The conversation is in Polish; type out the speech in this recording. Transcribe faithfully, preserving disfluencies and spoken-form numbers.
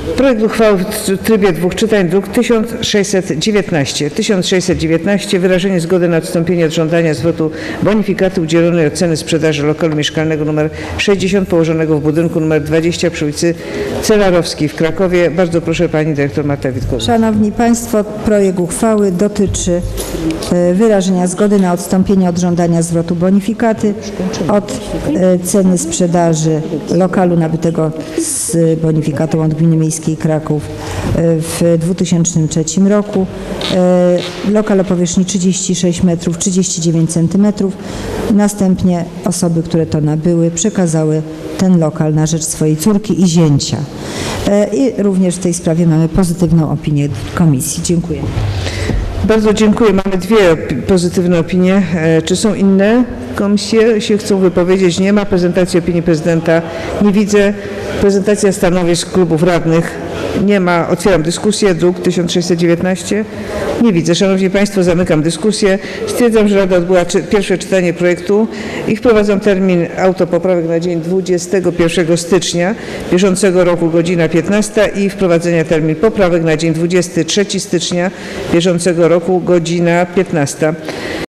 Projekt uchwały w trybie dwóch czytań, druk tysiąc sześćset dziewiętnaście. tysiąc sześćset dziewiętnaście. Wyrażenie zgody na odstąpienie od żądania zwrotu bonifikaty udzielonej od ceny sprzedaży lokalu mieszkalnego nr sześćdziesiąt położonego w budynku nr dwadzieścia przy ulicy Celarowskiej w Krakowie. Bardzo proszę pani dyrektor Marta Witkowska. Szanowni Państwo, projekt uchwały dotyczy wyrażenia zgody na odstąpienie od żądania zwrotu bonifikaty od ceny sprzedaży lokalu nabytego z bonifikatą od Gminy Miejskiej Kraków w dwa tysiące trzecim roku. Lokal o powierzchni trzydzieści sześć metrów, trzydzieści dziewięć centymetrów. Następnie osoby, które to nabyły, przekazały ten lokal na rzecz swojej córki i zięcia. I również w tej sprawie mamy pozytywną opinię komisji. Dziękuję. Bardzo dziękuję. Mamy dwie pozytywne opinie. Czy są inne komisje się chcą wypowiedzieć? Nie ma. Prezentacji opinii prezydenta nie widzę. Prezentacja stanowisk klubów radnych nie ma. Otwieram dyskusję. Druk tysiąc sześćset dziewiętnaście. Nie widzę. Szanowni Państwo, zamykam dyskusję. Stwierdzam, że Rada odbyła czy, pierwsze czytanie projektu i wprowadzam termin autopoprawek na dzień dwudziestego pierwszego stycznia bieżącego roku, godzina piętnasta i wprowadzenia termin poprawek na dzień dwudziestego trzeciego stycznia bieżącego roku, godzina piętnasta.